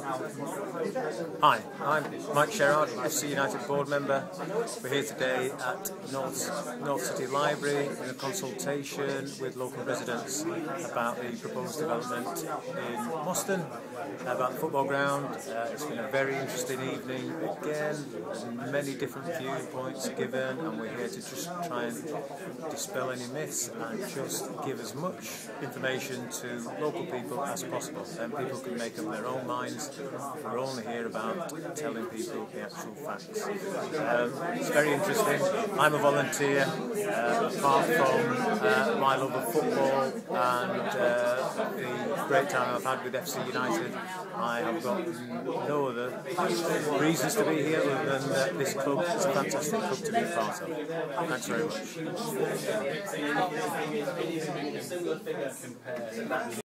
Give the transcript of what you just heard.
Hi, I'm Mike Sherrard, FC United board member. We're here today at North City Library in a consultation with local residents about the proposed development in Boston, about the football ground. It's been a very interesting evening again. There's many different viewpoints given, and we're here to just try and dispel any myths and just give as much information to local people as possible. Then people can make up their own minds. We're only here about telling people the actual facts. It's very interesting. I'm a volunteer. Apart from my love of football and the great time I've had with FC United, I have got no other reasons to be here other than that this club is a fantastic club to be a part of. Thanks very much.